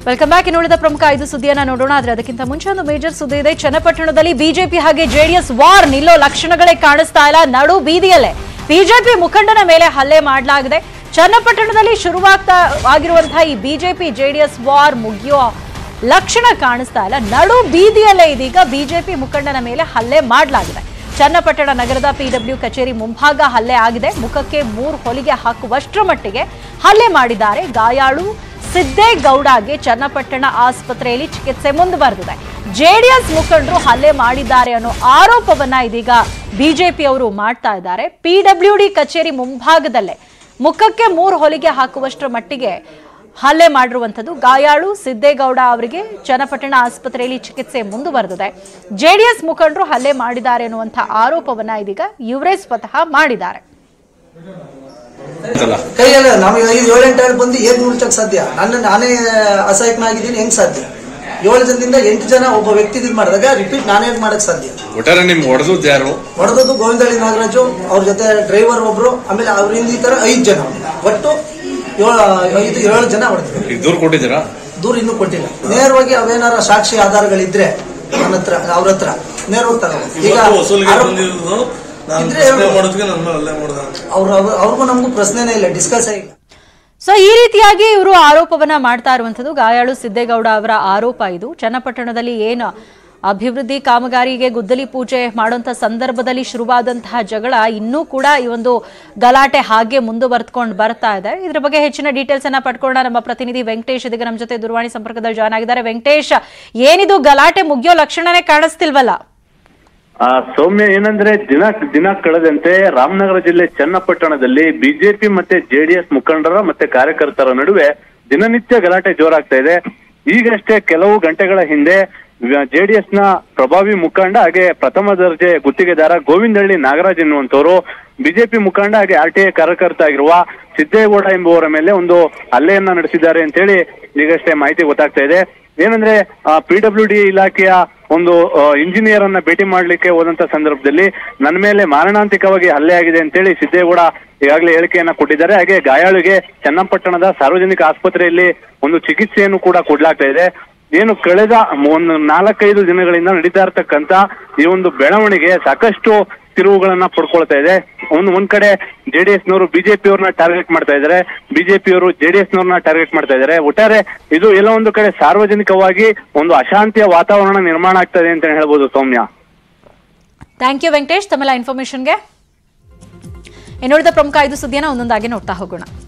Welcome back. ಇನ್ನುಳಿದ ಪ್ರಮುಖ 5 ಸುದ್ದಿಯನ್ನ ನೋಡೋಣ. ಆದರೆ ಅದಕ್ಕಿಂತ ಮುಂಚೆ ಒಂದು ಮೇಜರ್ ಸುದ್ದಿ ಇದೆ. ಚನ್ನಪಟ್ಟಣದಲ್ಲಿ ಬಿಜೆಪಿ ಹಾಗೆ ಜೆಡಿಎಸ್ ವಾರ್ ನಿಲ್ಲೋ ಲಕ್ಷಣಗಳೇ ಕಾಣಿಸ್ತಾ ಇಲ್ಲ. ನಡು ಬೀದಿಯಲ್ಲೇ ಬಿಜೆಪಿ ಮುಖಂಡನ ಮೇಲೆ ಹಲ್ಲೆ ಮಾಡಲಾಗಿದೆ. ಚನ್ನಪಟ್ಟಣದಲ್ಲಿ ಶುರುವಾಗ್ತಾ ಆಗಿರುವಂತಹ ಈ ಬಿಜೆಪಿ ಜೆಡಿಎಸ್ ವಾರ್ ಮುಗಿಯೋ ಲಕ್ಷಣ ಕಾಣಿಸ್ತಾ ಇಲ್ಲ. ನಡು ಬೀದಿಯಲ್ಲೇ ಇದೀಗ ಬಿಜೆಪಿ ಮುಖಂಡನ ಮೇಲೆ ಹಲ್ಲೆ ಮಾಡಲಾಗಿದೆ. ಚನ್ನಪಟ್ಟಣ ನಗರದ ಪಿಡಬ್ಲ್ಯೂ ಕಚೇರಿ ಮುಂಭಾಗ ಹಲ್ಲೆ ಆಗಿದೆ. ಮುಖಕ್ಕೆ 3 ಹೊಲಿಗೆ ಹಾಕುವಷ್ಟರ ಮಟ್ಟಿಗೆ ಹಲ್ಲೆ ಮಾಡಿದ್ದಾರೆ. ಗಾಯಾಳು ಸಿದ್ದೇಗೌಡಗೆ ಚನ್ನಪಟ್ಟಣ ಆಸ್ಪತ್ರೆಯಲ್ಲಿ ಚಿಕಿತ್ಸೆ ಮುಂದುವರೆದಿದೆ. ಜೆಡಿಎಸ್ ಮುಖಂಡರು ಹಲ್ಲೆ ಮಾಡಿದ್ದಾರೆ ಅನ್ನೋ ಆರೋಪವನ್ನ ಇದೀಗ ಬಿಜೆಪಿಯವರು ಮಾಡ್ತಾ ಇದ್ದಾರೆ. ಪಿಡಬ್ಲ್ಯೂಡಿ ಕಚೇರಿ ಮುಂಭಾಗದಲ್ಲೇ ಮುಖಕ್ಕೆ 3 ಹೊಲಿಗೆ ಹಾಕುವಷ್ಟರ ಮಟ್ಟಿಗೆ ಹಲ್ಲೆ ಮಾಡಿರುವಂಥದ್ದು. ಗಾಯಾಳು ಸಿದ್ದೇಗೌಡ ಅವರಿಗೆ ಚನ್ನಪಟ್ಟಣ ಆಸ್ಪತ್ರೆಯಲ್ಲಿ ಚಿಕಿತ್ಸೆ ಮುಂದುವರೆದಿದೆ. ಜೆಡಿಎಸ್ ಮುಖಂಡರು ಹಲ್ಲೆ ಮಾಡಿದ್ದಾರೆ ಅನ್ನುವಂಥ ಆರೋಪವನ್ನ ಇದೀಗ ಇವರೇ ಸ್ವತಃ ಮಾಡಿದ್ದಾರೆ. ಕೈಯಲ್ಲ ನಾವು 7-8 ಬಂದು ಏನ್ ಮುಚ್ಚಕ್ ಸಾಧ್ಯ? ನಾನೇ ಅಸಹಾಯಕನಾಗಿದ್ದೀನಿ, ಹೆಂಗ್ ಸಾಧ್ಯ? 7 ಜನದಿಂದ 8 ಜನ ಒಬ್ಬ ವ್ಯಕ್ತಿ ಮಾಡಿದಾಗ ರಿಪೀಟ್ ನಾನೇ ಮಾಡಕ್ ಸಾಧ್ಯ? ಹೊಡೆದದ್ದು ಗೋವಿಂದಳ್ಳಿ ನಾಗರಾಜು, ಅವ್ರ ಜೊತೆ ಡ್ರೈವರ್ ಒಬ್ರು, ಆಮೇಲೆ ಅವ್ರಿಂದ ಈ ತರ 5 ಜನ, ಒಟ್ಟು 7 ಜನ ಹೊಡೆದ್ರು. ದೂರ ಕೊಟ್ಟಿದ್ದೀರಾ? ದೂರ ಇನ್ನೂ ಕೊಟ್ಟಿಲ್ಲ. ನೇರವಾಗಿ ಅವೇನಾರ ಸಾಕ್ಷಿ ಆಧಾರಗಳಿದ್ರೆ ನನ್ನ ಹತ್ರ, ಅವ್ರ ಹತ್ರ ನೇರವಾಗಿ ತಗೋಬಹುದು. ಈಗ ಅವ್ರಿಗೂ ನಮಗೂ ಪ್ರಶ್ನೆನೇ ಇಲ್ಲ, ಡಿಸ್ಕಸ್ ಆಗಿಲ್ಲ. ಸೊ ಈ ರೀತಿಯಾಗಿ ಇವರು ಆರೋಪವನ್ನ ಮಾಡ್ತಾ ಇರುವಂತದ್ದು. ಗಾಯಾಳು ಸಿದ್ದೇಗೌಡ ಅವರ ಆರೋಪ ಇದು. ಚನ್ನಪಟ್ಟಣದಲ್ಲಿ ಏನು ಅಭಿವೃದ್ಧಿ ಕಾಮಗಾರಿಗೆ ಗುದ್ದಲಿ ಪೂಜೆ ಮಾಡುವಂತ ಸಂದರ್ಭದಲ್ಲಿ ಶುರುವಾದಂತಹ ಜಗಳ ಇನ್ನೂ ಕೂಡ ಈ ಒಂದು ಗಲಾಟೆ ಹಾಗೆ ಮುಂದುವರೆದುಕೊಂಡು ಬರ್ತಾ ಇದೆ. ಇದ್ರ ಬಗ್ಗೆ ಹೆಚ್ಚಿನ ಡೀಟೇಲ್ಸ್ ಅನ್ನ ಪಡ್ಕೊಳ್ಳೋಣ. ನಮ್ಮ ಪ್ರತಿನಿಧಿ ವೆಂಕಟೇಶ್ ಇದೀಗ ನಮ್ಮ ಜೊತೆ ದೂರವಾಣಿ ಸಂಪರ್ಕದಲ್ಲಿ ಜಾಯ್ನ್ ಆಗಿದ್ದಾರೆ. ವೆಂಕಟೇಶ್, ಏನಿದು ಗಲಾಟೆ ಮುಗಿಯೋ ಲಕ್ಷಣನೇ ಕಾಣಿಸ್ತಿಲ್ವಲ್ಲ? ಸೌಮ್ಯ, ಏನಂದ್ರೆ ದಿನ ಕಳೆದಂತೆ ರಾಮನಗರ ಜಿಲ್ಲೆ ಚನ್ನಪಟ್ಟಣದಲ್ಲಿ ಬಿಜೆಪಿ ಮತ್ತೆ ಜೆಡಿಎಸ್ ಮುಖಂಡರ ಮತ್ತೆ ಕಾರ್ಯಕರ್ತರ ನಡುವೆ ದಿನನಿತ್ಯ ಗಲಾಟೆ ಜೋರಾಗ್ತಾ ಇದೆ. ಈಗಷ್ಟೇ ಕೆಲವು ಗಂಟೆಗಳ ಹಿಂದೆ ಜೆಡಿಎಸ್ ನ ಪ್ರಭಾವಿ ಮುಖಂಡ ಹಾಗೆ ಪ್ರಥಮ ದರ್ಜೆ ಗುತ್ತಿಗೆದಾರ ಗೋವಿಂದಳ್ಳಿ ನಾಗರಾಜ್ ಎನ್ನುವಂತವರು ಬಿಜೆಪಿ ಮುಖಂಡ ಹಾಗೆ RTI ಕಾರ್ಯಕರ್ತ ಆಗಿರುವ ಸಿದ್ದೇಗೌಡ ಎಂಬುವರ ಮೇಲೆ ಒಂದು ಹಲ್ಲೆಯನ್ನ ನಡೆಸಿದ್ದಾರೆ ಅಂತ ಹೇಳಿ ಈಗಷ್ಟೇ ಮಾಹಿತಿ ಗೊತ್ತಾಗ್ತಾ ಇದೆ. ಏನಂದ್ರೆ PWD ಇಲಾಖೆಯ ಒಂದು ಇಂಜಿನಿಯರ್ ಅನ್ನ ಭೇಟಿ ಮಾಡ್ಲಿಕ್ಕೆ ಹೋದಂತ ಸಂದರ್ಭದಲ್ಲಿ ನನ್ನ ಮೇಲೆ ಮಾರಣಾಂತಿಕವಾಗಿ ಹಲ್ಲೆ ಆಗಿದೆ ಅಂತೇಳಿ ಸಿದ್ದೇಗೌಡ ಈಗಾಗಲೇ ಹೇಳಿಕೆಯನ್ನ ಕೊಟ್ಟಿದ್ದಾರೆ. ಹಾಗೆ ಗಾಯಾಳಿಗೆ ಚನ್ನಪಟ್ಟಣದ ಸಾರ್ವಜನಿಕ ಆಸ್ಪತ್ರೆಯಲ್ಲಿ ಒಂದು ಚಿಕಿತ್ಸೆಯನ್ನು ಕೂಡ ಕೊಡ್ಲಾಗ್ತಾ ಇದೆ. ಏನು ಕಳೆದ ಒಂದು 4-5 ದಿನಗಳಿಂದ ನಡೀತಾ ಇರ್ತಕ್ಕಂತ ಈ ಒಂದು ಬೆಳವಣಿಗೆ ಸಾಕಷ್ಟು ತಿರುವುಗಳನ್ನ ಪಡ್ಕೊಳ್ತಾ ಇದೆ. ಒಂದ್ ಕಡೆ ಜೆಡಿಎಸ್ ನವರು ಬಿಜೆಪಿಯವ್ರನ್ನ ಟಾರ್ಗೆಟ್ ಮಾಡ್ತಾ ಇದ್ದಾರೆ, ಬಿಜೆಪಿಯವರು ಜೆಡಿಎಸ್ ನವ್ರನ್ನ ಟಾರ್ಗೆಟ್ ಮಾಡ್ತಾ ಇದ್ದಾರೆ. ಒಟ್ಟಾರೆ ಇದು ಎಲ್ಲ ಒಂದು ಕಡೆ ಸಾರ್ವಜನಿಕವಾಗಿ ಒಂದು ಅಶಾಂತಿಯ ವಾತಾವರಣ ನಿರ್ಮಾಣ ಆಗ್ತದೆ ಅಂತ ಹೇಳ್ಬೋದು. ಸೌಮ್ಯ, ಥ್ಯಾಂಕ್ ಯು ವೆಂಕಟೇಶ್ ತಮ್ಮೆಲ್ಲ ಇನ್ಫಾರ್ಮೇಶನ್ಗೆ. ಇನ್ನುಳಿದ ಪ್ರಮುಖ 5 ಸುದ್ದಿಯನ್ನ ಒಂದೊಂದಾಗಿ ನೋಡ್ತಾ ಹೋಗೋಣ.